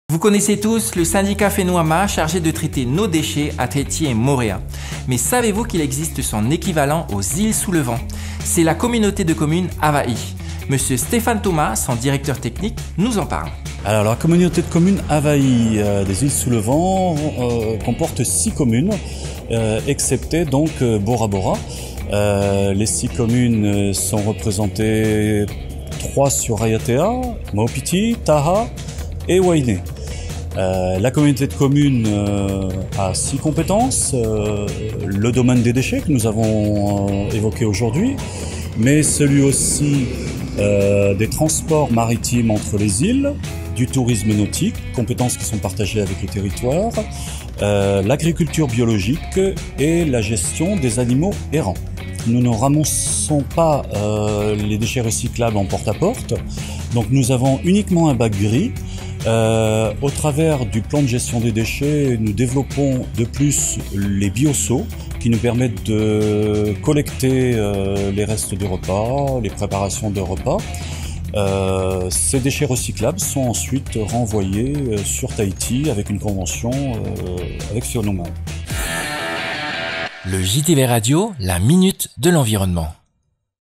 Vous connaissez tous le syndicat Fénoama chargé de traiter nos déchets à Tahiti et Moorea. Mais savez-vous qu'il existe son équivalent aux îles sous le vent? C'est la communauté de communes Hawaï. Monsieur Stéphane Thomas, son directeur technique, nous en parle. Alors la communauté de communes Hawaï des îles sous le vent comporte 6 communes, excepté donc Bora Bora. Les 6 communes sont représentées 3 sur Raiatea, Maupiti, Taha et Wainé. La communauté de communes a 6 compétences, le domaine des déchets que nous avons évoqué aujourd'hui, mais celui aussi des transports maritimes entre les îles, du tourisme nautique, compétences qui sont partagées avec le territoire, l'agriculture biologique et la gestion des animaux errants. Nous ne ramassons pas les déchets recyclables en porte-à-porte, donc nous avons uniquement un bac gris. Au travers du plan de gestion des déchets, nous développons de plus les bioseaux qui nous permettent de collecter les restes de repas, les préparations de repas. Ces déchets recyclables sont ensuite renvoyés sur Tahiti avec une convention avec Fénoama. Le JTV Radio, la minute de l'environnement.